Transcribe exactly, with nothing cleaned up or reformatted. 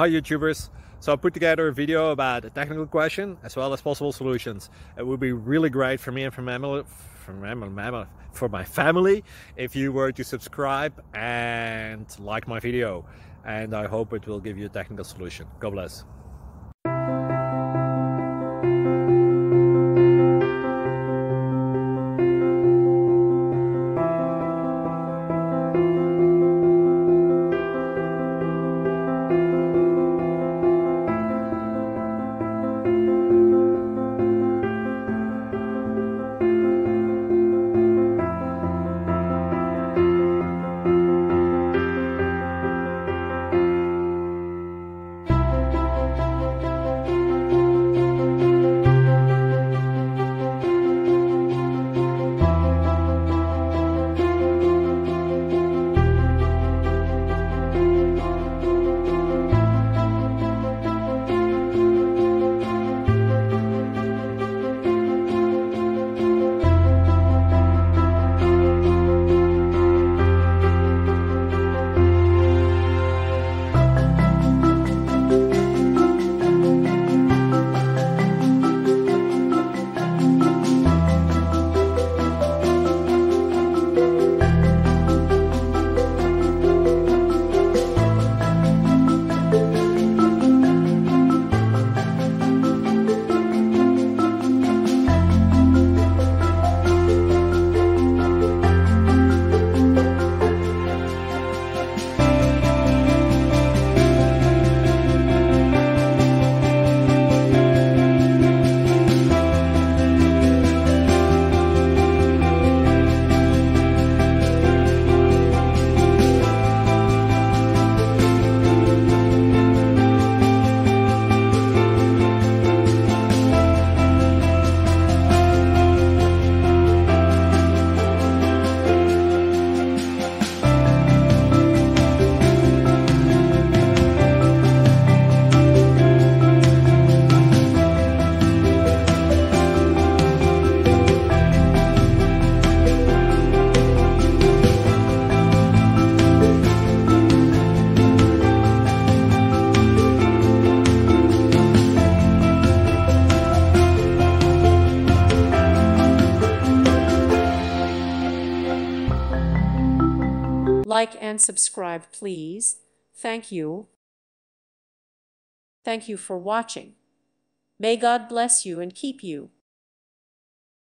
Hi YouTubers! So I put together a video about a technical question as well as possible solutions. It would be really great for me and for my family, for my, for my family if you were to subscribe and like my video. And I hope it will give you a technical solution. God bless. Like and subscribe, please. Thank you. Thank you for watching. May God bless you and keep you.